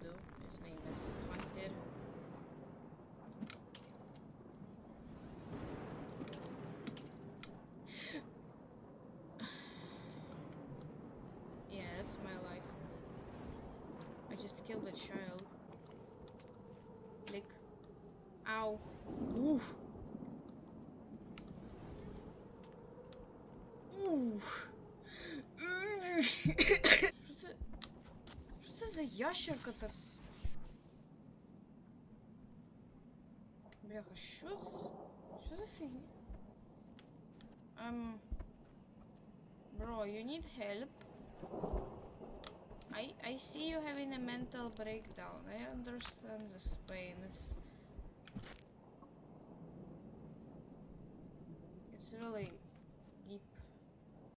do. His name is Hunter. Yeah, that's my life. I just killed a child. Click. Ow. Oof. Ух. Что за ящерка-то? Бляха, что за фигня? Bro, you need help? I see you having a mental breakdown. I understand this pain. It's really